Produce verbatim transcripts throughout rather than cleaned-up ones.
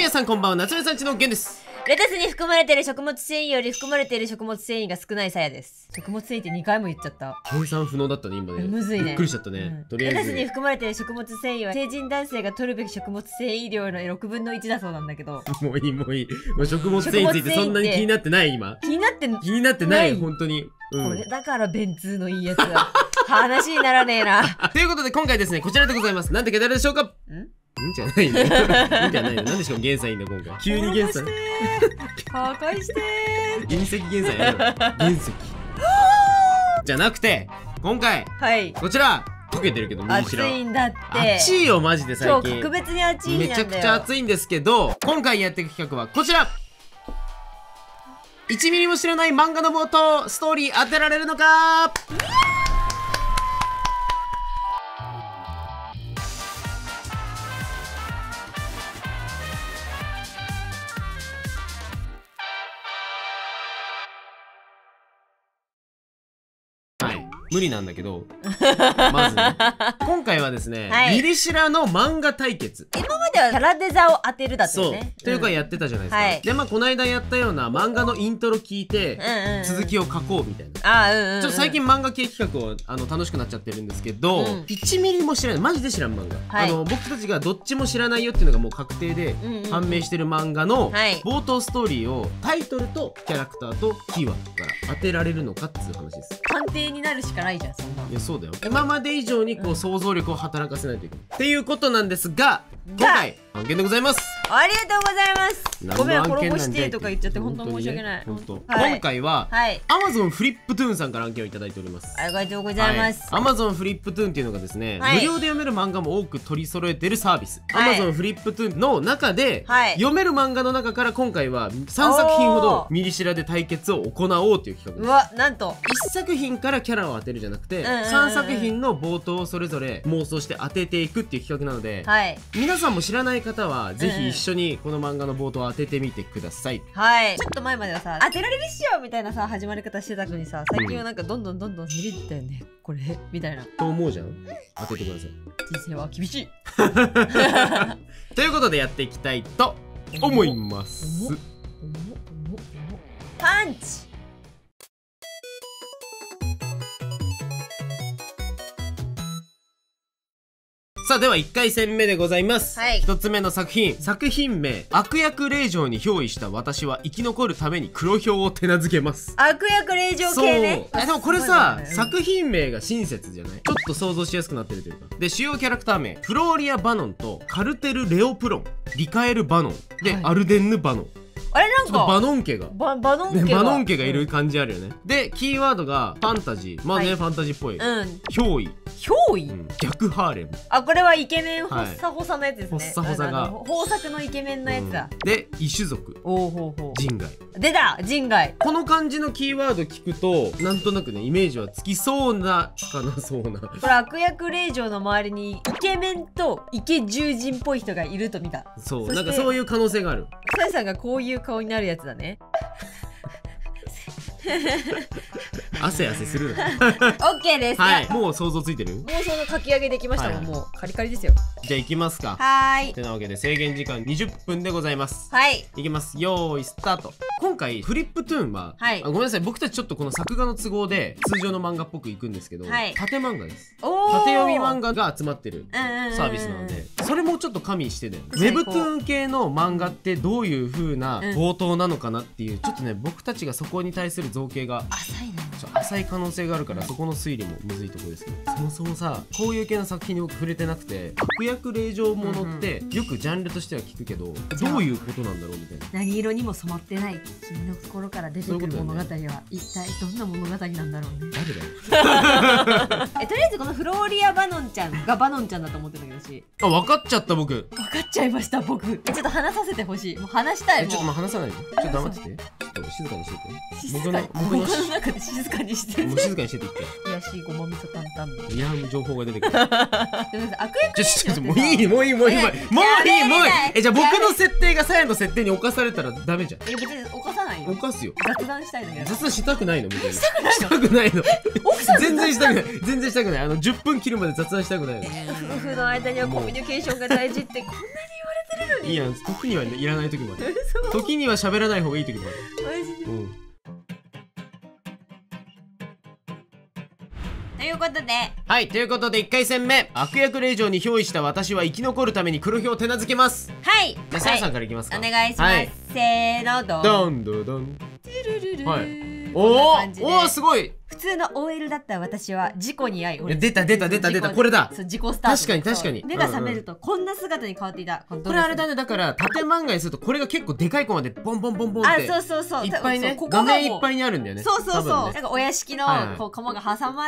皆さんこんばんは、夏目さんちのゲンです。 レタスに含まれている食物繊維より含まれている食物繊維が少ないさやです。食物繊維ってにかいも言っちゃった。 計算不能だったね今ね。 むずいね。 びっくりしちゃったね、うん、とりあえずレタスに含まれている食物繊維は成人男性が取るべき食物繊維量のろくぶんのいちだそうなんだけどもういいもういい。もう食物繊維についてそんなに気になってない。今気になって気になってない本当に、 うん、これだから便通のいいやつだ話にならねえなということで今回ですね、こちらでございます。なんて書いてあるでしょうか。んんじゃないのんじゃないの。なんでしかも原産いいんだ今回。急に原産破壊してー隕石原産やる原石じゃなくて今回、はい、こちら溶けてるけどミニシラ熱いんだって。 熱いよマジで最近。 そう格別に熱いんだよ。 めちゃくちゃ熱いんですけど、今回やっていく企画はこちら。いちミリも知らない漫画の冒頭ストーリー当てられるのか。無理なんだけどまずね今回はですね、はい、ミリシラの漫画対決。 今まではキャラデザを当てるだったよね。 そうというかやってたじゃないですか、うん、はい、でまあこの間やったような漫画のイントロ聞いて、うんうん、続きを書こうみたいな。あ、うんうんうん、ちょっと最近漫画系企画をあの楽しくなっちゃってるんですけど、うん、いちミリも知らないマジで知らん漫画、はい、あの僕たちがどっちも知らないよっていうのがもう確定で判明してる漫画の冒頭ストーリーをタイトルとキャラクターとキーワードから当てられるのかっていう話です。 判定になるしかないじゃんそんな。 いやそうだよ。今まで以上にこう想像力を働かせないといけない、うん、っていうことなんですが、今回案件でございます。 ありがとうございます。ごめん衣してとか言っちゃって本当申し訳ない。 本当、はい、今回は、はい、Amazon フリップトゥーンさんから案件をいただいております。 ありがとうございます。 はい、Amazon フリップトゥーンっていうのがですね、はい、無料で読める漫画も多く取り揃えてるサービス、はい、Amazon フリップトゥーンの中で、はい、読める漫画の中から今回はさんさく品ほどミリシラで対決を行おうという企画です。 うわ、なんといっさく品からキャラを当てるじゃなくて、さんさく品の冒頭をそれぞれ妄想して当てていくっていう企画なので、はい、皆さんも知らない方はぜひ一緒にこの漫画の冒頭を当ててみてください。 はい、ちょっと前まではさ当てられるっしょみたいなさ始まり方してたのにさ、最近はなんかどんどんどんどん見れてたよね、これみたいなと思うじゃん。当ててください。 人生は厳しいということでやっていきたいと思います。 パンチ。 さあではいっかい戦目でございます。 はい、 ひとつめの作品、作品名悪役令嬢に憑依した私は生き残るために黒豹を手なずけます。 悪役令嬢系ね。 そう。でもこれさ、作品名が親切じゃない？ちょっと想像しやすくなってるというか。で主要キャラクター名、フローリア・バノンとカルテル・レオプロン、リカエル・バノンで、はい、アルデンヌ・バノン。 あれなんかバノン家がババノン家が、 ね、バノン家がいる感じあるよね、うん、でキーワードがファンタジー、まあね、はい、ファンタジーっぽい、うん、憑依憑依、 うん、逆ハーレム。あ、 これはイケメン発作補佐のやつですね。 発作補佐が豊作のイケメンのやつだ、 うん、で異種族、 おうほうほう、 人外出た人外。 この感じのキーワード聞くとなんとなくねイメージはつきそうなつかなそうな。これ悪役令嬢の周りにイケメンとイケ獣人っぽい人がいると見た。 そう、なんかそういう可能性がある。 さやさんがこういう顔になるやつだね汗汗するな。 オッケーです。 はい、もう想像ついてる？ 妄想の書き上げできましたもん、はい、もうカリカリですよ。 じゃあ行きますか。 はーい。 てなわけで制限時間にじゅっぷんでございます。 はい。 いきます。よーいスタート。今回フリップトゥーンは、はい、あごめんなさい、僕たちちょっとこの作画の都合で通常の漫画っぽくいくんですけど、はい、縦漫画です。縦読み漫画が集まってるサービスなので、それもちょっと加味してだよね。ウェブトゥーン系の漫画ってどういう風な冒頭なのかなっていう、ちょっとね僕たちがそこに対する造形が浅いな。 浅い可能性があるから、そこの推理もむずいところですけど、そもそもさこういう系の作品に僕触れてなくて、悪役令嬢ものってよくジャンルとしては聞くけど、どういうことなんだろうみたいな。 何色にも染まってない君の心から出てくる物語は一体どんな物語なんだろうね。 誰だよえ、とりあえずこのフローリア・バノンちゃんがバノンちゃんだと思ってたけどし、 あ、分かっちゃった。僕分かっちゃいました僕。え、ちょっと話させてほしい。もう話したい。もうちょっとまあ話さないで、ちょっと黙ってて、ちょっと静かにしてて。 僕の僕の中で静かにしてて、 もう静かにしてて言って。 いやしごまみそ担々 いや情報が出てくる。悪役ちょっともういいもういいもういいもういいもういいもういい。え、じゃあ僕の設定がさやの設定に侵されたらダメじゃん。 え、別に侵さないよ。 犯すよ。 雑談したいのに。 雑談したくないのみたいな。 したくないの。 したくないの。全然したくない。全然したくない。あのじゅっぷん切るまで雑談したくないの。 夫婦の間にはコミュニケーションが大事ってこんなに言われてってるのに。 いいやん、時にはいらない時もある。時には喋らない方がいい時もある。 マジで。 うん。 ということで、 はい、ということでいっかい戦目、悪役令嬢に憑依した私は生き残るために黒豹を手なずけます。 はい。 じゃあさやさんからいきますか。 お願いします。せーの、どんどんどんどん。はい。おーおー、すごい。 普通の オーエル だった私は事故に遭い、 出た出た出た出た、これだ。 そう、自己スタート。 確かに確かに。 目が覚めるとこんな姿に変わっていた。 これあれだね、だから縦漫画にするとこれが結構でかいコマでボンボンボンボンって、 あ、そうそうそう、 いっぱいね、画面いっぱいにあるんだよね。 そうそうそう、なんかお屋敷のこうコマが挟まって、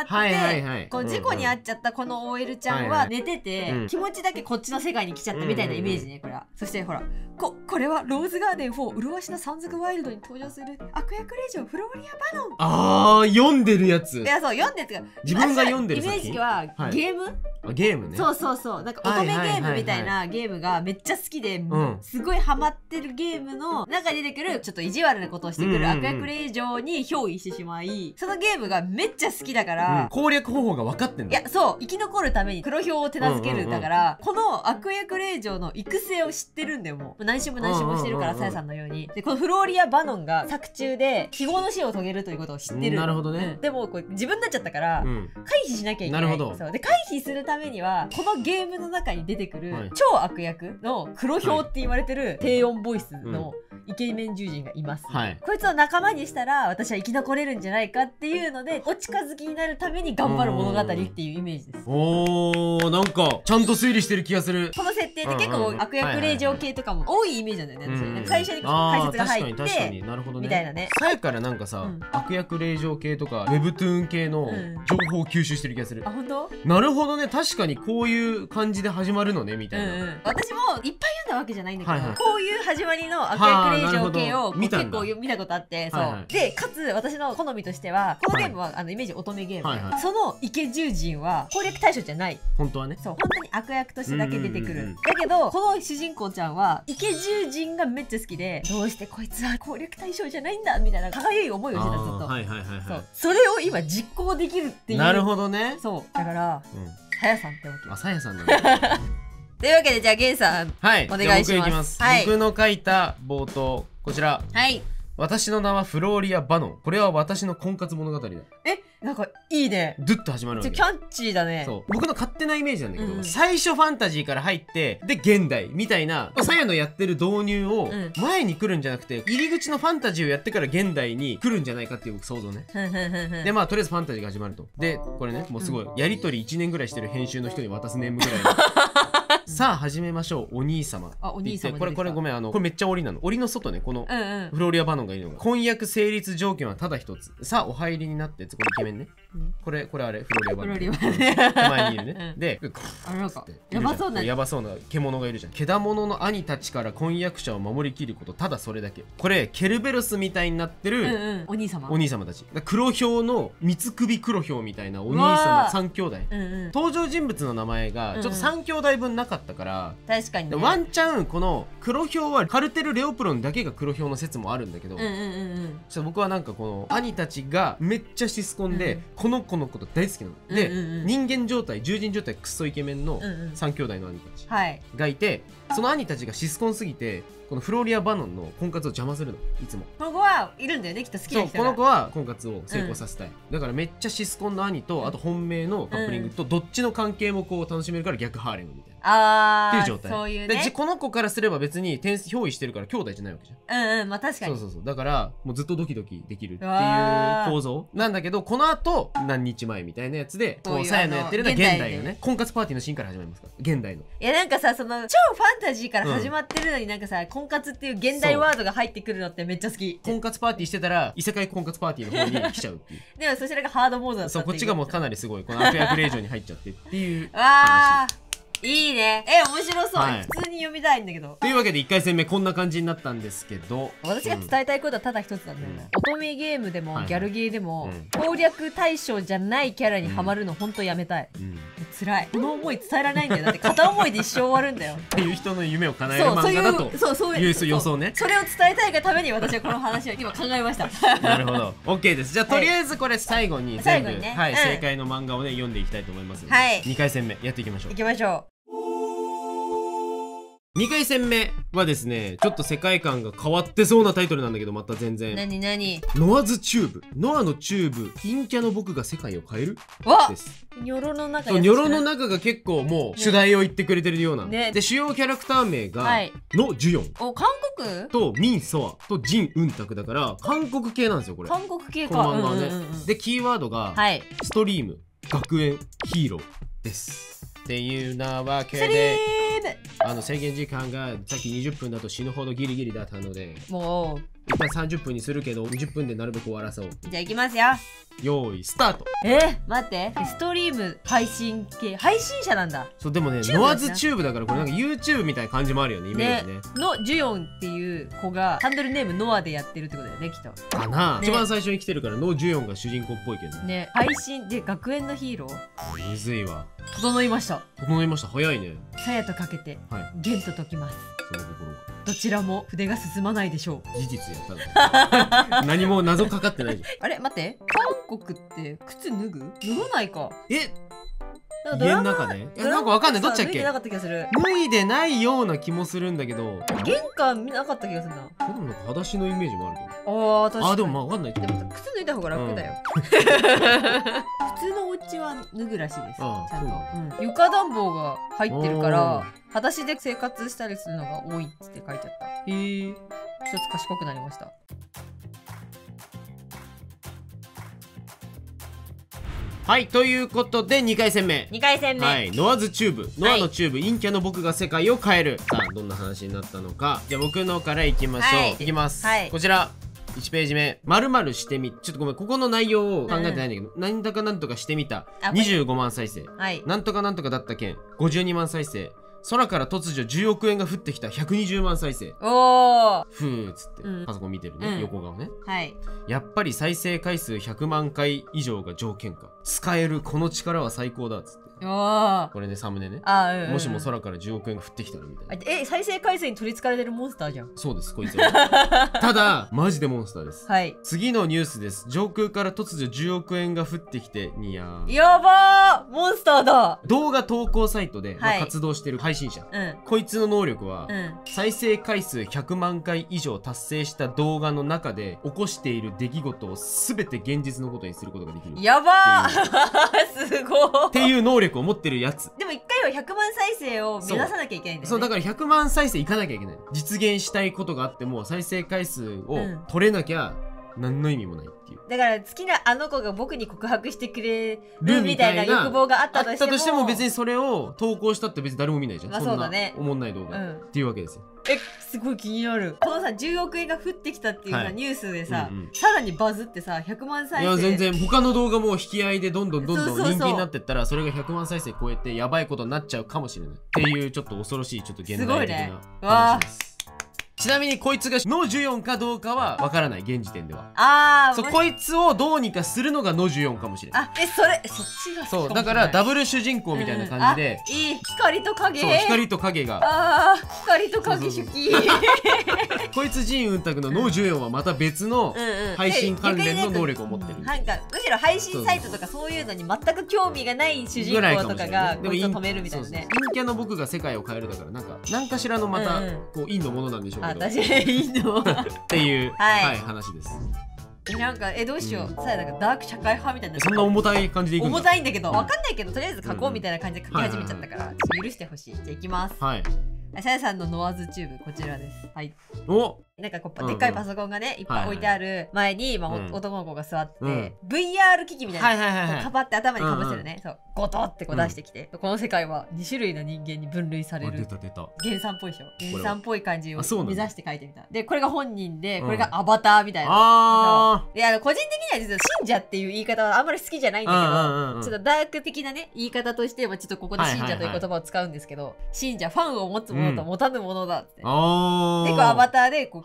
こう事故に遭っちゃったこの オーエル ちゃんは寝てて、気持ちだけこっちの世界に来ちゃったみたいなイメージね、これは。そしてほら、ここれはローズガーデンフォー麗しの山賊ワイルドに登場する悪役令嬢フローリア・バノン。 あー、読んでるやつ。 いや、そう、読んでるやつが自分が読んでるイメージはゲーム、 あ、ゲームね。 そうそうそう、なんか乙女ゲームみたいなゲームがめっちゃ好きで、すごいハマってるゲームの中に出てくるちょっと意地悪なことをしてくる悪役令嬢に憑依してしまい、そのゲームがめっちゃ好きだから、 うん、攻略方法が分かってんだ。 いや、そう、生き残るために黒豹を手なずけるだから、この悪役令嬢の育成を知ってるんだよ。もう何週も何週もしてるから、さやさんのように。で、このフローリア・バノンが作中で非業の死を遂げるということを知ってる。 なるほどね。 うん、でもこれ自分になっちゃったから、うん、回避しなきゃいけない。 なるほど。 そうで、回避するためにはこのゲームの中に出てくる、はい、超悪役の黒豹って言われてる低音ボイスのイケメン獣人がいます、はい、こいつを仲間にしたら私は生き残れるんじゃないかっていうのでお近づきになるために頑張る物語っていうイメージです。 おー、なんかちゃんと推理してる気がする。 この設定で結構悪役令嬢系とかも多いイメージなんだよね。最初に解説が入ってみたいなね。 さやからなんかさ、うん、悪役令嬢系とかウェブトゥーン系の情報を吸収してる気がする。 あ、本当？ なるほどね、確かにこういう感じで始まるのねみたいな、 うんうん、私もいっぱい読んだわけじゃないんだけど、はいはい、こういう始まりの悪役令嬢系を結構見たことあって、そう、はいはい、でかつ私の好みとしてはこのゲームは、はい、あのイメージ乙女ゲーム、はいはい、そのイケ獣人は攻略対象じゃない。 本当はね、 そう、本当に悪役としてだけ出てくる。だけどこの主人公ちゃんはイケ獣人がめっちゃ好きで、どうしてこいつは攻略対象じゃないんだみたいな歯がゆい思いをしてた、ずっと。はいはいはいはい、そう、それを今実行できるっていう。 なるほどね。 そうだから、さやさんってわけ。 あ、さやさんなんだ。 というわけで、じゃあゲンさん、はい、お願いします。僕いきます、 はい、僕の書いた冒頭こちら。 はい。 私の名はフローリア・バノン。これは私の婚活物語だ。 え、なんかいいね。 ドゥッと始まるわけ。 キャンチーだね。 そう、僕の勝手なイメージなんだけど、うん、最初ファンタジーから入ってで現代みたいなさやのやってる導入を前に来るんじゃなくて、入り口のファンタジーをやってから現代に来るんじゃないかっていう想像ね。で、まあとりあえずファンタジーが始まると。で、これね、もうすごいやり取りいちねんぐらいしてる編集の人に渡すネームぐらいのさあ始めましょうお兄様。 あ、お兄様。 これこれごめん、あのこれめっちゃ檻なの。檻の外ね、このフローリア・バノンがいるのが、婚約成立条件はただ一つ。さあお入りになって、これイケメンね、うん、これこれあれフローリア・バノン、フローリア・バノンたまにいるね、うん、で、 あれなんかやばそうなやばそうな獣がいるじゃん。獣の兄たちから婚約者を守りきること、ただそれだけ。これケルベロスみたいになってる、うん、 うん、お兄様お兄様たち。黒豹の三つ首黒豹みたいなお兄様三兄弟、うんうん、登場人物の名前がちょっと三兄弟分なかったから、うんうん、確かにね、ワンチャンこの黒豹はカルテル・レオプロンだけが黒豹の説もあるんだけど、僕はなんかこの兄たちがめっちゃシスコンで、うん、この子のこと大好きなの、うん、で、うんうんうん、人間状態獣人状態クソイケメンのさん兄弟の兄たちがいて、はい、その兄たちがシスコンすぎてこのフローリア・バノンの婚活を邪魔するの、いつも。 この子はいるんだよね、きっと好きな人が。 そう、この子は婚活を成功させたい、うん、だからめっちゃシスコンの兄と、あと本命のカップリングと、どっちの関係もこう楽しめるから逆ハーレムみたいな。 あー、 っていう状態。 そういうね。 で、この子からすれば別に点数憑依してるから兄弟じゃないわけじゃん。 うんうん、まあ確かに。 そうそうそう。だからもうずっとドキドキできるっていう構造なんだけど、この後何日前みたいなやつでこうさやのやってるのは現代のね、婚活パーティーのシーンから始まりますから、現代の。 いやなんかさ、その超ファンタジーから始まってるのに、なんかさ、婚活っていう現代ワードが入ってくるのってめっちゃ好き。 婚活パーティーしてたら異世界婚活パーティーの方に来ちゃうっていう。 でもそちらがハードモードだった。 そう、こっちがもうかなりすごいこの悪役令嬢に入っちゃってっていう話。 わー、いいね。え、面白そう、はい、普通に読みたいんだけど。 というわけでいっかい戦目こんな感じになったんですけど、 私が伝えたいことはただ一つなんだよね、うん、乙女ゲームでもギャルゲーでも、はいはい、攻略対象じゃないキャラにハマるのほんとやめたい、うん、辛い。この思い伝えられないんだよ。だって片思いで一生終わるんだよっていう人の夢を叶える漫画だと、そうそういう予想ね。 それを伝えたいがために私はこの話を今考えましたなるほど、 OK です。じゃあとりあえずこれ最後に全部、ね、はい、うん、正解の漫画をね読んでいきたいと思いますので、はい、にかい戦目やっていきましょう。 いきましょう。 にかい戦目はですね、ちょっと世界観が変わってそうなタイトルなんだけど、また全然。 なになに？ ノアズチューブ。ノアのチューブ、陰キャの僕が世界を変えるです。 ニョロの中そう、ニョロの中が結構もう主題を言ってくれてるような。ね、で、主要キャラクター名が、はい、ノ・ジュヨン。 お、韓国と、ミン・ソアとジン・ウンタクだから、韓国系なんですよ、これ。 韓国系か。 この漫画はね。で、キーワードが、はい、ストリーム、学園、ヒーローです。っていうなわけで、あの制限時間がさっきにじゅっぷんだと死ぬほどギリギリだったので、もう一旦さんじゅっぷんにするけどにじゅっぷんでなるべく終わらそう。 じゃあいきますよ。 用意スタート。 えー、待って、ストリーム配信系配信者なんだ。 そう、でもね、ノアズチューブだからこれなんか YouTube みたいな感じもあるよね、イメージね。 のジュヨンっていう子がハンドルネームノアでやってるってことだよね、きっと。 かな、一番最初に来てるからノ・ジュヨンが主人公っぽいけどね。配信で学園のヒーロー。 むずいわ。 整いました。 整いました。早いね。 さやとかけて、はい、ゲンと解きます。 その心はどちらも筆が進まないでしょう。 事実やったら何も謎かかってないじゃん。 あれ待って、韓国って靴脱ぐ？脱がないか。 え、家の中で？え、なんかわかんない。どっちだっけ？ 脱いでなかった気がする。 脱いでないような気もするんだけど。 玄関見なかった気がするな。 でもなんか裸足のイメージもあるけど。 ああ、確かに。 あ、でもまあわかんないけど。 でも靴脱いだ方が楽だよ。普通のお家は脱ぐらしいです。ちゃんと。床暖房が入ってるから、裸足で生活したりするのが多いって書いちゃった。へえ。一つ賢くなりました。 はい、ということでにかい戦目。 にかい戦目。 はい、ノアズチューブ。ノアのチューブ、陰キャの僕が世界を変える。さあ、どんな話になったのか。じゃあ僕のからいきましょう。はい、いきます。はい、こちら。いちページ目、まるまるしてみ、ちょっとごめん、ここの内容を考えてないんだけど、なんだかなんとかしてみた、にじゅうごまん再生、はい、なんとかなんとかだった件、ごじゅうにまん再生、空から突如じゅうおくえんが降ってきたひゃくにじゅうまん再生。おーふーっつって、うん、パソコン見てるね、うん、横顔ね。はい。やっぱり再生回数ひゃくまんかい以上が条件か。使えるこの力は最高だっつって。これね、サムネね。あ、うんうん、もしも空からじゅうおくえんが降ってきたらみたいな。え、再生回数に取りつかれてるモンスターじゃん。そうです、こいつは。ただ、マジでモンスターです。はい。次のニュースです。上空から突如じゅうおくえんが降ってきて、にやー。やばー、モンスターだ。動画投稿サイトで、はい、まあ、活動してる配信者。うん、こいつの能力は、うん、再生回数ひゃくまんかい以上達成した動画の中で起こしている出来事を全て現実のことにすることができる。やばーすごーっていう能力を持ってるやつ。でも一回はひゃくまん再生を目指さなきゃいけないんだよね。そう、だからひゃくまん再生いかなきゃいけない。実現したいことがあっても再生回数を取れなきゃ何の意味もないっていう。だから好きなあの子が僕に告白してくれるみたいな欲望があったとしてもあったとしても別にそれを投稿したって別に誰も見ないじゃん。まあそうだね。そんなおもんない動画、うん、っていうわけですよ。え、すごい気になる。このさ、じゅうおくえんが降ってきたっていうさ、はい、ニュースでさ、うんうん、さらにバズってさ、ひゃくまん再生。いや、全然他の動画も引き合いでどんどんどんどん人気になってったら、それがひゃくまん再生超えてやばいことになっちゃうかもしれない。っていうちょっと恐ろしいちょっと現代的な話です。ちなみにこいつがノジュヨンかどうかはわからない、現時点では。ああ、そう、こいつをどうにかするのがノジュヨンかもしれない。あ、え、それ、そっちがそう、だからダブル主人公みたいな感じで、うん、いい、光と影。そう、光と影が。ああ、光と影主義。こいつジンウンタクのノジュヨンはまた別の配信関連の能力を持ってる。なんかむしろ配信サイトとかそういうのに全く興味がない主人公とかがこいつを止めるみたいなね。陰キャの僕が世界を変えるだから、なんか何かしらのまたこう陰のものなんでしょうけど。あ、確かに陰のっていうはい話です。なんかえどうしよう、さあなんかダーク社会派みたいな、そんな重たい感じでいくんだ。重たいんだけどわかんないけど、とりあえず書こうみたいな感じで書き始めちゃったから許してほしい。じゃあいきます。はい。さやさんのノアズチューブこちらです。はい。お、なんかこうでっかいパソコンがねいっぱい置いてある前に、まあ男の子が座ってて ブイアール 機器みたいなかばって頭にかぶせるね、そうゴトってこう出してきて、この世界はにしゅるいの人間に分類される。原さんっぽいでしょ。原さんっぽい感じを目指して書いてみた。でこれが本人で、これがアバターみたいな。ああ、いや個人的には実は信者っていう言い方はあんまり好きじゃないんだけど、ちょっとダーク的なね言い方としてはちょっとここで信者という言葉を使うんですけど、信者ファンを持つものと持たぬものだって。でこうアバターでこう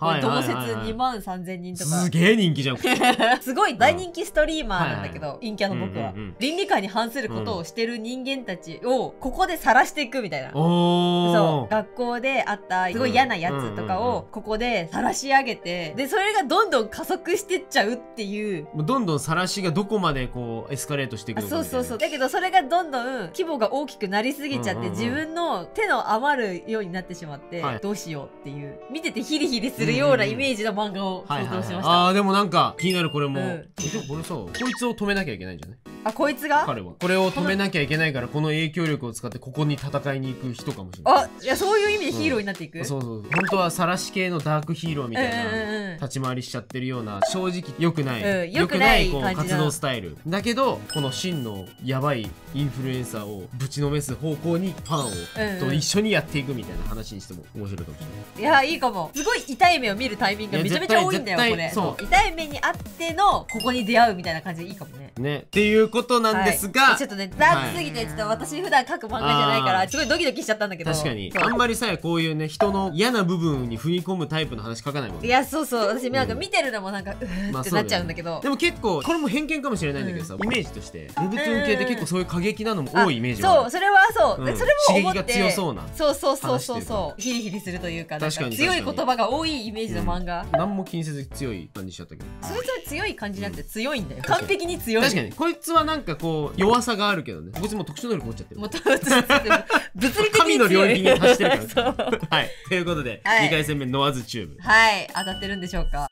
同説にまんさんぜんにんとかすげえ人気じゃんすごい大人気ストリーマーなんだけど、陰キャの僕は倫理観に反することをしてる人間たちをここで晒していくみたいな、そう学校であったすごい嫌なやつとかをここで晒し上げて、でそれがどんどん加速してっちゃうっていう、 どんどん晒しがどこまでこうエスカレートしていくのかみたいな。 そうそうそう。だけどそれがどんどん規模が大きくなりすぎちゃって、自分の手の余るようになってしまって、はい、どうしようっていう見ててヒリヒリするようなイメージの漫画を想像しました。 ああでもなんか気になるこれも、うん、えでもこれさこいつを止めなきゃいけないんじゃない？ あ、こいつが彼はこれを止めなきゃいけないから、この影響力を使ってここに戦いに行く人かもしれない。 あ、いやそういう意味でヒーローになっていく、うん、 そうそう本当は晒し系のダークヒーローみたいな立ち回りしちゃってるような、正直良くない、うん、良くないこう活動スタイルだけど、この真のヤバいインフルエンサーをぶちのめす方向にファンを、うんうん、と一緒にやっていくみたいな話にしても面白いかもしれない。 いやいいかも。すごい痛い目を見るタイミングがめちゃめちゃ多いんだよこれ。そう痛い目にあってのここに出会うみたいな感じでいいかもね。 ねっていうことなんですが、はい、 ちょっとね雑すぎてちょっと私普段書く漫画じゃないからすごいドキドキしちゃったんだけど、 確かにあんまりさこういうね人の嫌な部分に踏み込むタイプの話書かないもんね。 いやそうそう私なんか見てるのもなんかうーってなっちゃうんだけど、まあでも結構これも偏見かもしれないんだけどさ、うん、イメージとしてウェブトゥーン系って結構そういう過激なのも多いイメージはある。そうそれはそう、うん、それも思って刺激が強そうなそうそうそうそうそうヒリヒリするというか、なんか強い言葉が多いイメージの漫画、うん、 何も気にせず強い感じしちゃったけど、 そいつは強い感じなんて強いんだよ、完璧に強い。 確かにこいつはなんかこう弱さがあるけどね、こいつも特殊能力持っちゃってる、もう物理的に神の領域に達してるからはいということで、はい、にかい戦目ノワズチューブ、 はい当たってるんでしょうか。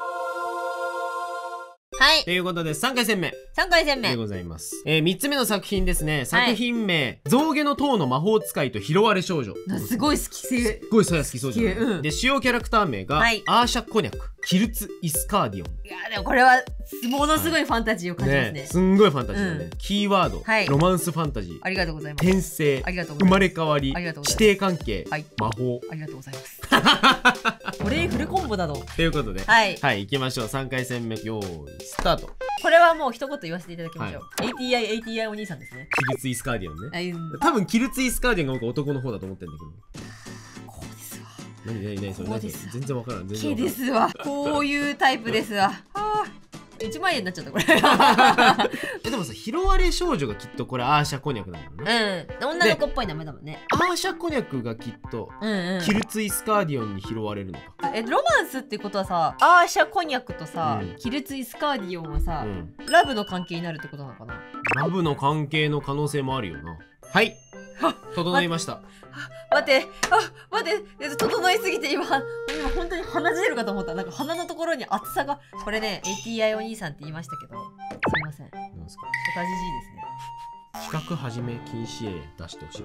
はい。 ということで、さんかい戦目。 さんかい戦目。 でございます。えー、みっつめの作品ですね。作品名、はい、象牙の塔の魔法使いと拾われ少女。 すごい好き。すごいさや好きそうじゃん。うん、で、主要キャラクター名が、はい、アーシャ・コニャク、キルツ・イスカーディオン。 いや、でもこれは、ものすごいファンタジーを感じますね。 ねすんごいファンタジーだね。うん、キーワード、はい、ロマンスファンタジー。 ありがとうございます。 転生、 ありがとうございます。 生まれ変わり、師弟関係、はい、魔法。 ありがとうございます。これフルコンボだろ。 ということで、はい、はい、行きましょう。さんかい戦目、よーい、スタート。 これはもう一言言わせていただきましょう。はい、エーティーアイ、エーティーアイ お兄さんですね。 キルツイスカーディオンね。多分キルツイスカーディオンが僕男の方だと思ってるんだけど。 こうですわ。 何何何それ何全然わからん。全然わからん。ですわ。こういうタイプですわ。はあ。いちまんえんになっちゃったこれえでもさ拾われ少女がきっとこれアーシャコニャクなんだよね。うん女の子っぽい名前だもんね。 アーシャコニャクがきっと、うんうん、キルツイスカーディオンに拾われるのか。 えロマンスってことはさアーシャコニャクとさ、うん、キルツイスカーディオンはさ、うん、ラブの関係になるってことなのかな。 ラブの関係の可能性もあるよな。はい整いました。 待ってあ待って整いすぎて今今本当に鼻血出るかと思った。なんか鼻のところに熱さが。これね エーティーアイ お兄さんって言いましたけどすいません。なんですか初タジジイですね。 企画始め禁止へ出してほし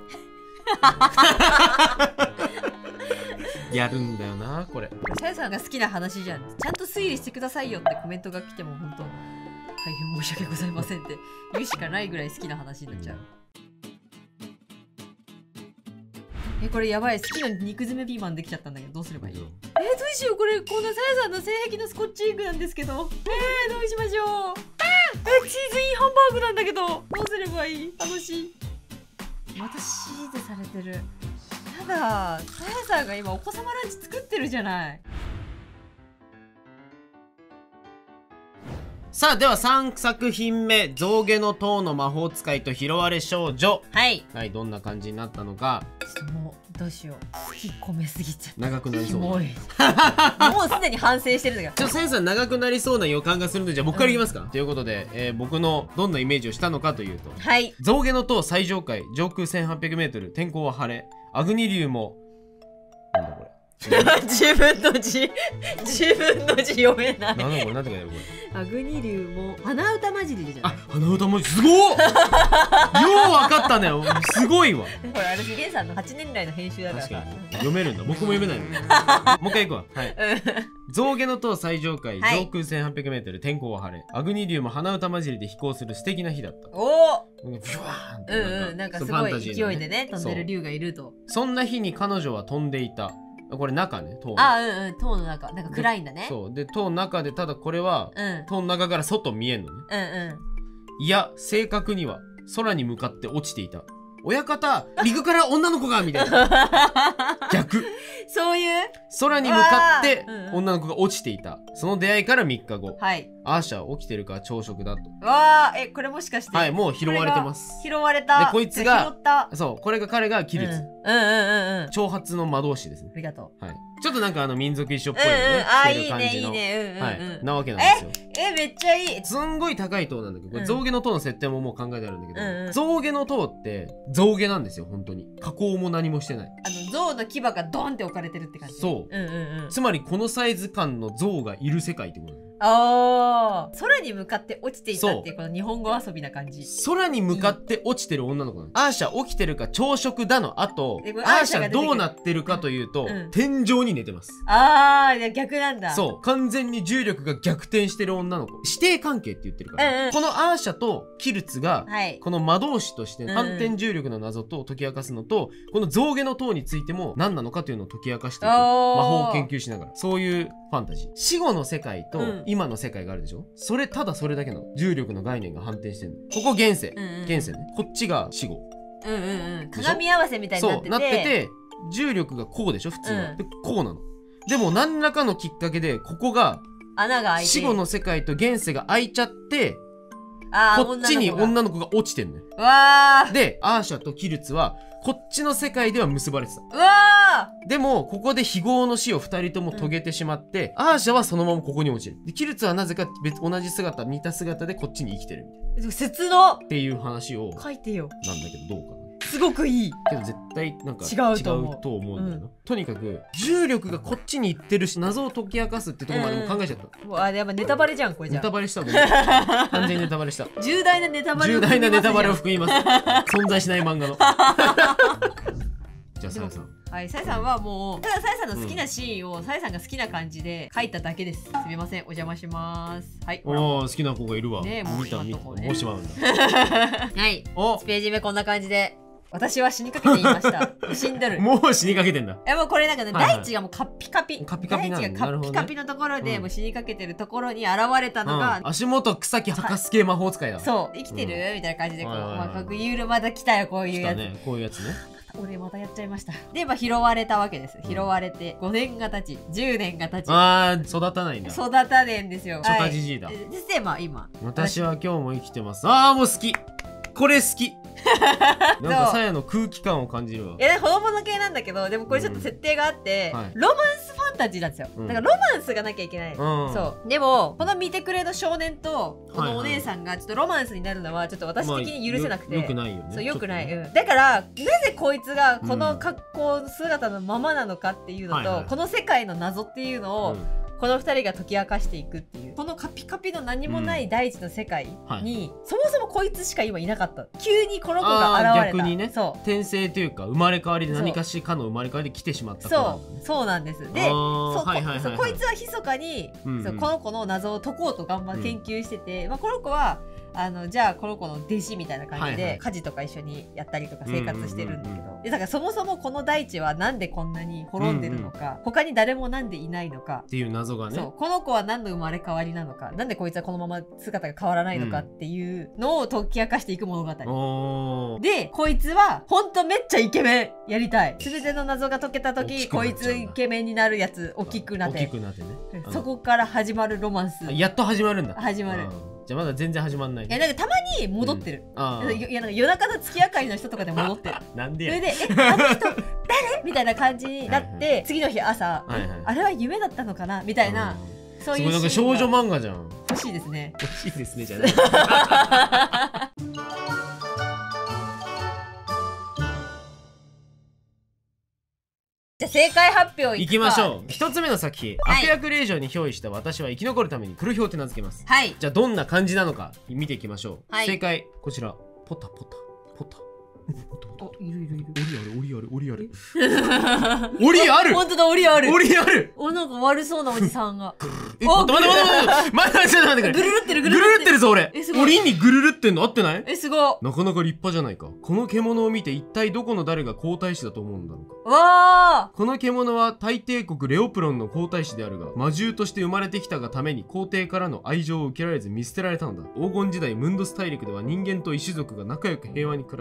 いやるんだよなこれ。 さやさんが好きな話じゃん。ちゃんと推理してくださいよってコメントが来ても本当大変申し訳ございませんって言うしかないぐらい好きな話になっちゃう。えこれやばい。好きな肉詰めピーマンできちゃったんだけどどうすればいい？えー、どうしよう。これこんなさやさんの性癖のスコッチエッグなんですけどえー、どうしましょう。えチーズインハンバーグなんだけどどうすればいい？楽しい。またシーでされてる。やださやさんが今お子様ランチ作ってるじゃない。 さあではさんさく品目象牙の塔の魔法使いと拾われ少女。はいはいどんな感じになったのか。 ちょっともうどうしよう。好き込めすぎちゃった。 長くなりそう。もうすでに反省してるんだけど。 ちょっとさやさん長くなりそうな予感がするのでじゃあ僕からいきますか、うん、ということで、えー、僕のどんなイメージをしたのかというと、はい、象牙の塔最上階上空 せんはっぴゃくメートル 天候は晴れアグニ竜もなんだこれ自分の字自分の字読めない。 なんだこれなんて書いてあるこれ。アグニ竜も鼻歌混じりじゃない。 あ鼻歌混じりすごっようわかったねすごいわ。 これ私ゲンさんのはちねん来の編集だから。 確かに読めるんだ。僕も読めないのもう一回いくわ。はい象牙の塔最上階、はい、上空 せんはっぴゃくメートル 天候は晴れアグニ竜も鼻歌混じりで飛行する素敵な日だった。おおビュワーンってうんうんなんかすごい勢いでね飛んでる竜がいると。 そんな日に彼女は飛んでいた。これ中ね、塔の。 あ、うんうん、塔の中。なんか暗いんだね。 そう。で、塔の中で、ただこれは、うん、塔の中から外見えんのね。うんうん。いや、正確には、空に向かって落ちていた。親方、陸から女の子がみたいな。逆。 そうそういう空に向かって女の子が落ちていた、その出会いからみっかご、はい、アーシャ起きてるから朝食だと。 わー、え、これもしかして、 はい、もう拾われてます。 拾われた。 でこいつがそう、これが彼がキルツ、うん、うんうんうんうん、長髪の魔導士ですね。 ありがとう。はい、ちょっとなんかあの民族衣装っぽいよね、 うんうん、あーいいねいいね、うんうんうん、はい、 なわけなんですよ。 ええ、めっちゃいい。 すんごい高い塔なんだけど、これ象牙の塔の設定ももう考えてあるんだけど、うんうん、象牙の塔って象牙なんですよ。本当に加工も何もしてない、 あの象の牙がドンって置かれてるって感じ。 そう、うんうんうん、つまりこのサイズ感の象がいる世界ってこと。 あー、空に向かって落ちていたっていうこの日本語遊びな感じ。 空に向かって落ちてる女の子なの。アーシャ起きてるか朝食だの後、アーシャどうなってるかというと、うんうん、天井に寝てます。 あー、逆なんだ。 そう、完全に重力が逆転してる女の子。師弟関係って言ってるから、うんうん、このアーシャとキルツが、はい、この魔導士として反転重力の謎と解き明かすのと、うんうん、この象牙の塔についても何なのかというのを解き明かしていく、魔法を研究しながら、そういうファンタジー。死後の世界と今の世界があるでしょ、うん、それただそれだけの重力の概念が反転してるの。ここ現世、うんうん、現世ね。こっちが死後、 うんうんうん、鏡合わせみたいになってて、 そうなってて、重力がこうでしょ普通は、うん、でこうなの。でも何らかのきっかけでここが穴が開いて、 死後の世界と現世が開いちゃって、こっちに女の子が落ちてんのよ。 わー。 でアーシャとキルツはこっちの世界では結ばれてた。 うわー。でもここで非業の死をふたりとも遂げてしまって、うん、アーシャはそのままここに落ちる。でキルツはなぜか別同じ姿似た姿でこっちに生きてるみたいな。 切のっていう話を書いてよ。 なんだけどどうかな。 すごくいいけど絶対なんか違うと思う、違うと思うんだよな、うん、とにかく重力がこっちに行ってるし謎を解き明かすってとこまでも考えちゃった、 うん、あ、やっぱネタバレじゃんこれ。じゃネタバレしたもん完全にネタバレした。 重大なネタバレを重大なネタバレを含みます存在しない漫画のじゃあさやさん。 はい、さやさんはもうたださやさんの好きなシーンをさやさんが好きな感じで書いただけです。すみません、お邪魔します。はい。 おお、好きな子がいるわ。 ね、もう見た見た。もうしまうんだ。 はい。お、いちページ目こんな感じで。私は死にかけていました。死んでる。 もう死にかけてんだ。 いやもうこれなんかね、はいはい、大地がもうカッピカピ。カピカピ大地がカッピカピのところで、ね、もう死にかけてるところに現れたのが、 うん、足元草木吐かす系魔法使いだ。 そう、生きてる、うん、みたいな感じでこう、まあ、かくゆるまだ来たよこういうやつ。 ね、こういうやつね。 俺またやっちゃいました。で、まあ、拾われたわけです。拾われてごねんが経ちじゅうねんが経ち、 あー、育たないんだ。 育たねんですよ。 初夏じじいだ。 で、でまあ今私は今日も生きてます。あー、もう好き。これ好き。なんかさやの空気感を感じるわ。 いや、子供の系なんだけど、でもこれちょっと設定があって、うん、はい、ロマンスファンタジーなんですよ、うん、だからロマンスがなきゃいけない、うん、そうでもこの見てくれの少年とこのお姉さんがちょっとロマンスになるのはちょっと私的に許せなくて、 まあ、よ, よくないよね。 そうよくない、ね、うん、だからなぜこいつがこの格好姿のままなのかっていうのと、うんはいはい、この世界の謎っていうのを、うん、このふたりが解き明かしていくっていう、このカピカピの何もない大地の世界に、うんはい、そもそもこいつしか今いなかった。急にこの子が現れた。 逆にね、そう転生というか生まれ変わりで何かしかの生まれ変わりで来てしまった子なんだね。 そうそうなんです。で、そう、こいつは密かに、うんうん、そうこの子の謎を解こうと頑張って研究してて、うん、まあ、この子はあのじゃあこの子の弟子みたいな感じで、はいはい、家事とか一緒にやったりとか生活してるんだけど、でだからそもそもこの大地はなんでこんなに滅んでるのか、うんうん、他に誰もなんでいないのかっていう謎がね、 そうこの子は何の生まれ変わりなのか、なんでこいつはこのまま姿が変わらないのかっていうのを解き明かしていく物語、うん、でこいつはほんとめっちゃイケメンやりたい。全ての謎が解けた時こいつイケメンになるやつ、大きくなって大きくなってね、 そこから始まるロマンス。 やっと始まるんだ。 始まる。 じゃあまだ全然始まんない。 いやなんかたまに戻ってる、うん、いやなんか夜中の月明かりの人とかで戻ってるなんでや。 それで「えあの人誰?」みたいな感じになって、はいはい、次の日朝、はいはい、あれは夢だったのかなみたいな、そういうシーンが。 なんか少女漫画じゃん。 欲しいですね。 欲しいですねじゃないじゃあ正解発表いきましょう。一つ目の作品、はい、悪役令嬢に憑依した私は生き残るために黒ひょうって名付けます。はい。じゃあどんな感じなのか見ていきましょう。はい、正解こちら。ポタポタポタ。 いるいるいる。 オリあるオリあるオリある。オリある。 本当だオリある。 オリある。 おなんか悪そうなおじさんが。 え待って待って待って待って待って待って。 ぐるるってるぐるるってるぞ俺。オリにぐるるってんの合ってない？ えすごい。 なかなか立派じゃないか。この獣を見て一体どこの誰が皇太子だと思うんだろうか。 わあ。 この獣は大帝国レオプロンの皇太子であるが、魔獣として生まれてきたがために皇帝からの愛情を受けられず見捨てられたのだ。黄金時代ムンドス大陸では人間と異種族が仲良く平和に暮らしていた。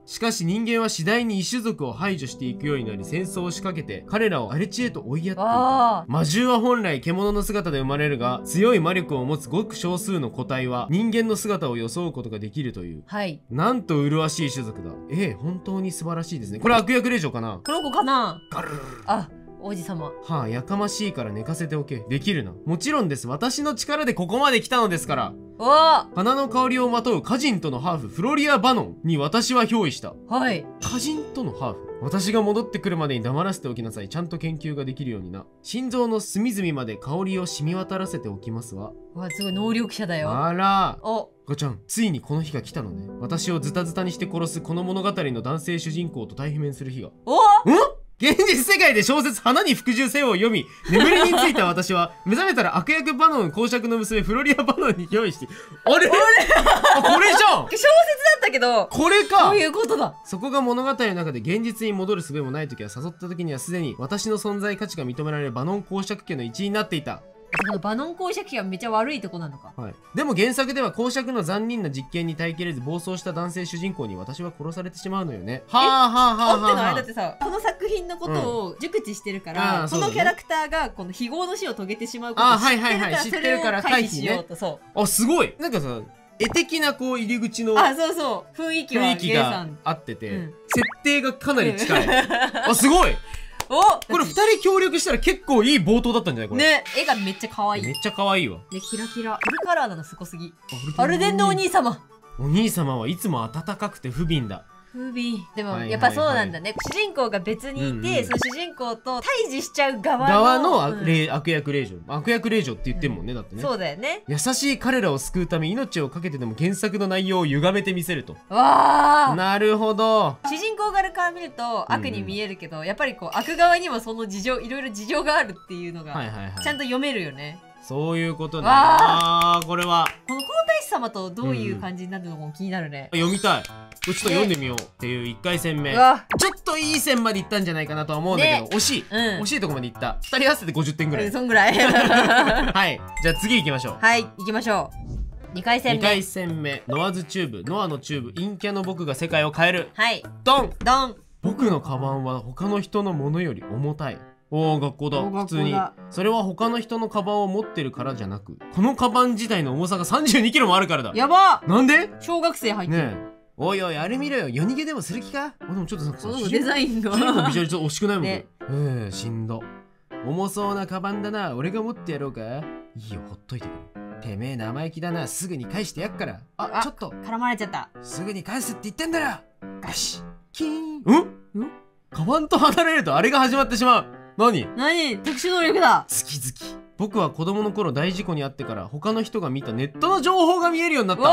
しかし人間は次第に異種族を排除していくようになり戦争を仕掛けて彼らを荒れ地へと追いやっていた。魔獣は本来獣の姿で生まれるが、強い魔力を持つごく少数の個体は人間の姿を装うことができるという。はい。なんと麗しい種族だ。ええ、本当に素晴らしいですね。これ悪役令嬢かな。 この子かな。ガルルル。あ、王子様。 はあ、やかましいから寝かせておけ。できるな。もちろんです。私の力でここまで来たのですから。お花の香りをまとう歌人とのハーフ、フロリア・バノンに私は憑依した。はい。歌人とのハーフ。私が戻ってくるまでに黙らせておきなさい。ちゃんと研究ができるようにな。心臓の隅々まで香りを染み渡らせておきますわ。 わ、すごい能力者だよ。 あら。お。ガチャン、ついにこの日が来たのね。私をズタズタにして殺すこの物語の男性主人公と対面する日が。おん現実世界で小説「花に服従せよ」を読み眠りについた私は目覚めたら悪役バノン公爵の娘フロリア・バノンに用意してあれあこれじゃん小説だったけどこれかそういうことだ。 そこが物語の中で現実に戻る術もない時は誘った時にはすでに私の存在価値が認められるバノン公爵家の一員になっていた。 バノン公爵家がめちゃ悪いとこなのか、 はい、でも原作では公爵の残忍な実験に耐えきれず暴走した男性主人公に私は殺されてしまうのよね。はあはあはあはあはあ。だってさこの作品のことを熟知してるから、うん、このキャラクターがこの非業の死を遂げてしまうことを知ってるから知ってるから回避しようと。そうあすごいなんかさ絵的なこう入り口のあそうそう雰囲気は雰囲気が合ってて、うん、設定がかなり近い、うん、あすごいおこれふたり協力したら結構いい冒頭だったんじゃないこれね。絵がめっちゃ可愛い。 めっちゃ可愛いわ。 ねキラキラフルカラーなのすごすぎ。アルデンのお兄様お兄様はいつも温かくて不憫だ。 不憫でもやっぱそうなんだね、主人公が別にいて、うんうん、その主人公と対峙しちゃう側の側の、うん、悪役令嬢悪役令嬢って言ってるもんね、うん、だってね。 そうだよね。 優しい彼らを救うため命を懸けてでも原作の内容を歪めてみせると。わあなるほど。 主人公側から見ると悪に見えるけど、うん、やっぱりこう悪側にもその事情いろいろ事情があるっていうのがちゃんと読めるよね。 そういうことね。ああこれはこの皇太子様とどういう感じになるのかも気になるね、 うん、読みたい。ちょっと読んでみようっていういっかい戦目、ちょっといい線までいったんじゃないかなとは思うんだけど、ね、惜しい、うん、惜しいとこまでいった。ふたり合わせてごじゅってんぐらい、 うん、そんぐらいはいじゃあ次行きましょう。 はい行きましょう。にかい戦目にかい戦目ノアズチューブノアのチューブ陰キャの僕が世界を変える。 はいドンドン。 僕のカバンは他の人のものより重たい。おお学校だ普通に。それは他の人のカバンを持ってるからじゃなくこのカバン自体の重さがさんじゅうにキロもあるからだ。 やばなんで小学生入ってる、ねえおいおいあれ見ろよ夜逃げでもする気か。あでもちょっとなんかさデザインがビジュアルちょっと惜しくないもんね。ええしんど。重そうなカバンだな俺が持ってやろうか。いいよほっといてくれ。てめえ生意気だなすぐに返してやっから。ああちょっと絡まれちゃった。 すぐに返すって言ってんだろ。よしキーンうんうんカバンと離れるとあれが始まってしまう。何何特殊能力だ。 好き好き。僕は子供の頃大事故に遭ってから他の人が見たネットの情報が見えるようになった。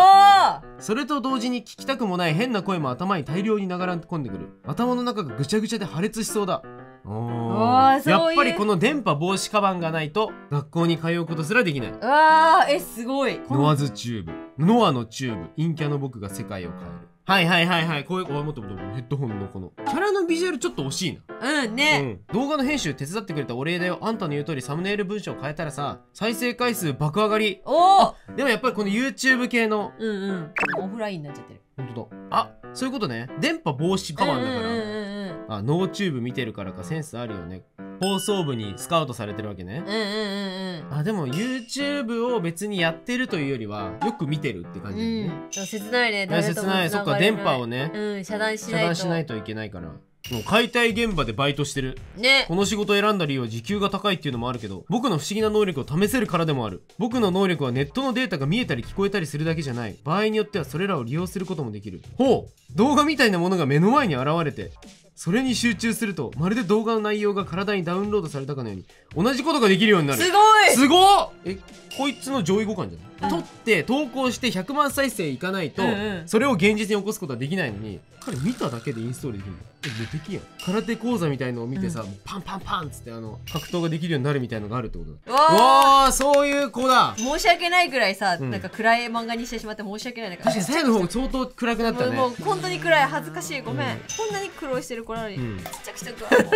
それと同時に聞きたくもない変な声も頭に大量に流れ込んでくる。頭の中がぐちゃぐちゃで破裂しそうだ。おやっぱりこの電波防止カバンがないと学校に通うことすらできない。 わーえすごい。 ノアズチューブノアのチューブ陰キャの僕が世界を変える。はいはいはいはいこういうおもっともっとヘッドホンのこのキャラのビジュアルちょっと惜しいな。うんね、 うん、動画の編集手伝ってくれたお礼だよ。あんたの言う通りサムネイル文章変えたらさ再生回数爆上がり。おおでもやっぱりこの YouTube 系のうんうんオフラインになっちゃってる。 ほんとだ。あそういうことね。電波防止カバンだから、うんうんうんうん、あノーチューブ見てるからかセンスあるよね。放送部にスカウトされてるわけね。うんうんうんうん。あでも YouTube を別にやってるというよりはよく見てるって感じだね。 うん、切ないね。 切ない。そっか電波をね、 うん、遮断しないと遮断しないといけないから。もう解体現場でバイトしてる、ね、この仕事を選んだ理由は時給が高いっていうのもあるけど僕の不思議な能力を試せるからでもある。僕の能力はネットのデータが見えたり聞こえたりするだけじゃない。場合によってはそれらを利用することもできる。ほう動画みたいなものが目の前に現れてそれに集中するとまるで動画の内容が体にダウンロードされたかのように同じことができるようになる。 すごいすごっえこいつの上位互換じゃない、うん、撮って投稿してひゃくまん再生いかないと、うんうん、それを現実に起こすことはできないのに彼見ただけでインストールできるんだ。え無敵やん。空手講座みたいのを見てさ、うん、もうパンパンパンっつってあの格闘ができるようになるみたいのがあるってことだ。わーそういう子だ。 申し訳ないくらいさ、うん、なんか暗い漫画にしてしまって申し訳ない。 確かに最後の方相当暗くなったね。 もう本当に暗い恥ずかしいごめん、うん、こんなに苦労してる子なのに、うん、ちっちゃくしとくわでも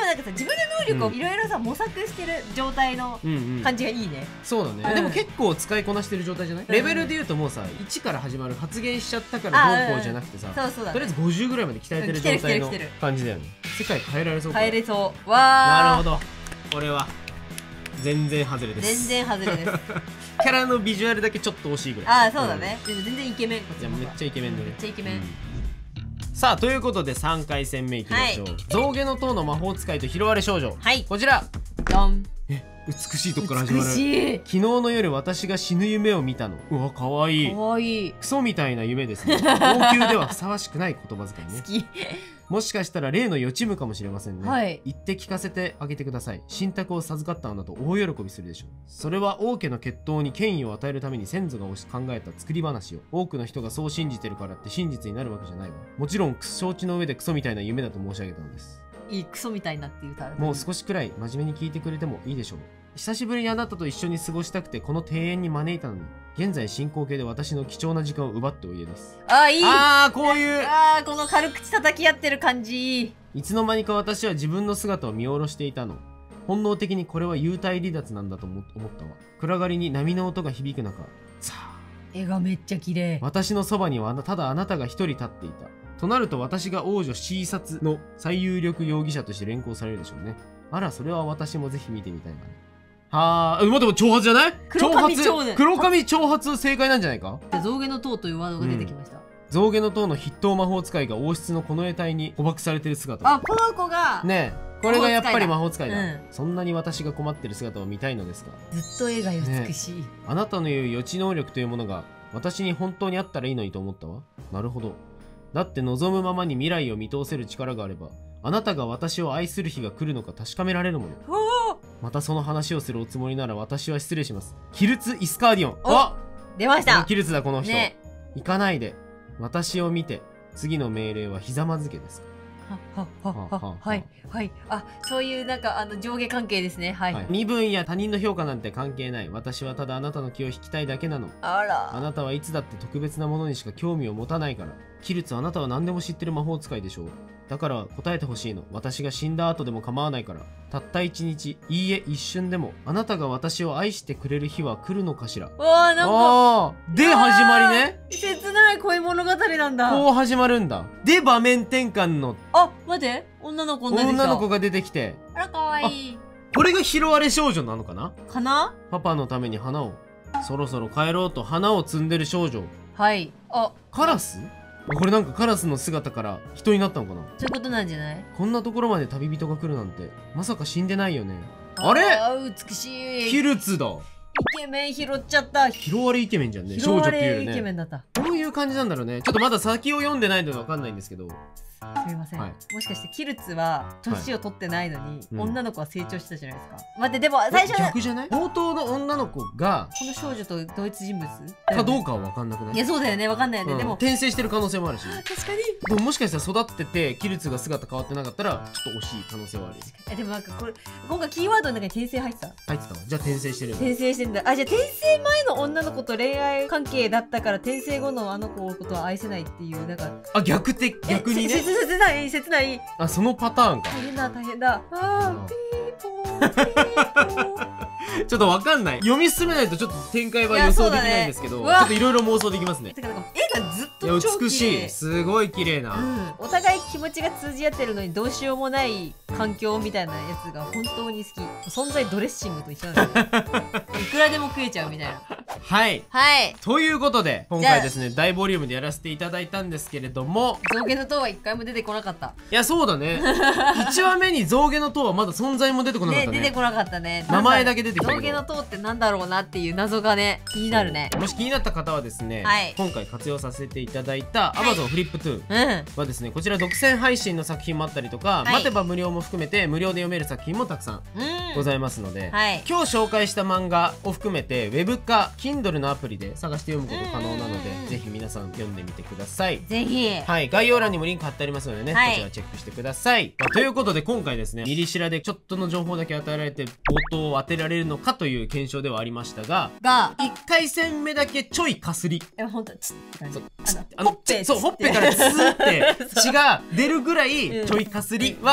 なんかさ自分で能力をいろいろさ模索してる状態の感じがいいね。 そうだね。でも結構使いこなしてる状態じゃない？レベルでいうともうさいちから始まる発言しちゃったからどうこうじゃなくてさ、とりあえずごじゅうぐらいまで鍛えてる状態の感じだよね。世界変えられそう。 変えれそう。わあ。なるほど。これは全然外れです。 全然外れです。 キャラのビジュアルだけちょっと惜しいぐらい。 ああそうだね。でも全然イケメン。 じゃめっちゃイケメンで。 めっちゃイケメン。 さあということでさんかい戦目いきましょう。象牙の塔の魔法使いと拾われ少女。 はい。 こちら。 ドン。 え、美しいとこから始まる。 美しい。 昨日の夜私が死ぬ夢を見たの。うわ、可愛い。 可愛い。 クソみたいな夢ですね。高級ではふさわしくない言葉遣いね。 好き。 もしかしたら例の予知夢かもしれませんね。 はい、 言って聞かせてあげてください。信託を授かったあなた大喜びするでしょう。それは王家の血統に権威を与えるために先祖が考えた作り話を。多くの人がそう信じてるからって真実になるわけじゃないわ。もちろん承知の上でクソみたいな夢だと申し上げたのです。 いいクソみたいなっていうタイプ。 もう少しくらい真面目に聞いてくれてもいいでしょう。久しぶりにあなたと一緒に過ごしたくてこの庭園に招いたのに、現在進行形で私の貴重な時間を奪っておいでです。 ああいい。 ああこういうああこの軽口叩き合ってる感じ。 いつの間にか私は自分の姿を見下ろしていたの。本能的にこれは幽体離脱なんだと思ったわ。暗がりに波の音が響く中、さあ絵がめっちゃ綺麗。 私のそばにはただあなたが一人立っていた。となると私が王女シーサツの最有力容疑者として連行されるでしょうね。あらそれは私もぜひ見てみたいわね。はあ、待っても挑発じゃない？ 黒髪挑発。 黒髪挑発正解なんじゃないか？ 象牙の塔というワードが出てきました。うん、 象牙の塔の筆頭魔法使いが王室のこの得体に捕獲されてる姿。 あ、この子がねえ、これがやっぱり魔法使いだ。うん、そんなに私が困ってる姿を見たいのですか？ ずっと絵が美しい、ね。 あなたの言う予知能力というものが私に本当にあったらいいのにと思ったわ。なるほど。だって望むままに未来を見通せる力があれば、あなたが私を愛する日が来るのか確かめられるもの。またその話をするおつもりなら私は失礼します。キルツ・イスカーディオン。あ、 出ました。 キルツだこの人、 ね、 行かないで。私を見て。次の命令はひざまずけです。 はははははいはいあ、そういうなんかあの上下関係ですね。はい、はい、 身分や他人の評価なんて関係ない。私はただあなたの気を引きたいだけなの。 あら、 あなたはいつだって特別なものにしか興味を持たないから。キルツ、あなたは何でも知ってる魔法使いでしょう。だから答えてほしいの。私が死んだ後でも構わないから。たった一日、いいえ一瞬でもあなたが私を愛してくれる日は来るのかしら。 わあ、なんかで始まりね。 切ない恋物語なんだ。 こう始まるんだ。で場面転換の、 あ、待って、女の子女の子が出てきて、 あらかわいい。 これが拾われ少女なのかなかな。 パパのために花を、そろそろ帰ろうと花を摘んでる少女。 はい。あ、 カラス？これなんかカラスの姿から人になったのかな。 そういうことなんじゃない？ こんなところまで旅人が来るなんて、まさか死んでないよね。あれ？ あ、美しい。 キルツだ。 イケメン拾っちゃった。 拾われイケメンじゃんね。少女っていうよね。 イケメンだった。 どういう感じなんだろうね。ちょっとまだ先を読んでないのでわかんないんですけど。 すみません、はい、もしかしてキルツは年を取ってないのに、はいうん、女の子は成長したじゃないですか。待って、でも最初逆じゃない？冒頭の女の子がこの少女と同一人物かどうかは分かんなくない？ いやそうだよね、分かんないよね、うん、でも転生してる可能性もあるし。 確かに。 でももしかしたら育っててキルツが姿変わってなかったらちょっと惜しい可能性はある。 え、でもなんかこれ今回キーワードの中に転生入ってた入ってた。じゃあ転生してる。 転生してんだ。あ、じゃあ転生前の女の子と恋愛関係だったから転生後のあの子のことは愛せないっていう、なんかあ、逆って逆にね。 切ない切ない。 あ、そのパターンか。 大変だ大変だ。あー、ピーポーピーポーちょっとわかんない。読み進めないとちょっと展開は予想できないんですけど、ね、ちょっといろいや妄想できますね。 てかなんか絵がずっと超美しい。すごい綺麗な、 うん、お互い気持ちが通じ合ってるのにどうしようもない環境みたいなやつが本当に好き。存在ドレッシングと一緒なんだよいくらでも食えちゃうみたいな。 はいはいということで今回ですね大ボリュームでやらせていただいたんですけれども、 象牙の塔はいっかいも出てこなかった。 いやそうだねいちわめに象牙の塔はまだ存在も出てこなかったね。 ね、出てこなかったね。 名前だけ出てきたけど象牙の塔ってなんだろうなっていう謎がね気になるね。 もし気になった方はですね、はい、今回活用させていただいた Amazon フリップトゥーはですね、こちら独占配信の作品もあったりとか、はい、待てば無料も含めて無料で読める作品もたくさんございますので、はい、今日紹介した漫画を含めてウェブ化 Kindle のアプリで探して読むこと可能なので、ぜひ皆さん読んでみてください。 ぜひ、 はい、概要欄にもリンク貼ってありますのでね、はい、こちらチェックしてください。まあ、ということで今回ですね、ミリシラでちょっとの情報だけ与えられて冒頭を当てられるのかという検証ではありましたが、がいっかい戦目だけちょいかすり、 え、ほんとチッって感じ。 あのほっぺ、そうほっぺからツーって血が出るぐらいちょいかすりは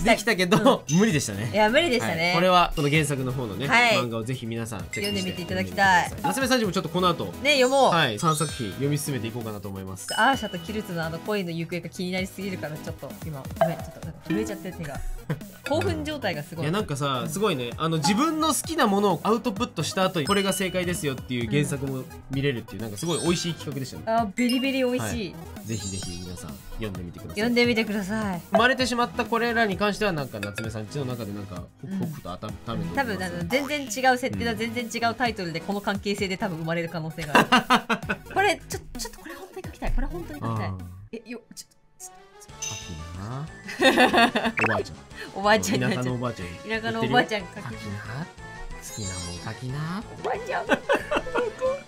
できたけど無理でしたね。 いや無理でしたね。 これはこの原作の方のね漫画をぜひ皆さんチェックして読んでみていただきたい。 夏目さんちもちょっとこの後ね読もう。 はい、さんさく品読み進めていこうかなと思います。 アーシャとキルツのあの恋の行方が気になりすぎるからちょっと今ごめんちょっと震えちゃって手が興奮状態がすごい。 いやなんかさすごいね、あの自分の好きなものをアウトプットした後にこれが正解ですよっていう原作も見れるっていう、なんかすごい美味しい企画でしたね。 あベリベリ美味しい、 はい、ぜひぜひ皆さん読んでみてください。 読んでみてください。 生まれてしまったこれらに関してはなんか夏目さんちの中でなんかホクホクと温めて、 多分あの全然違う設定だ、うん、全然違うタイトルでこの関係性で多分生まれる可能性があるこれちょちょっとこれ本当に書きたい、これ本当に書きたい。えよちょっとおばあちゃんおばあちゃん田舎のおばあちゃん田舎のおばあちゃん書きな好きなもん書きなおばあちゃん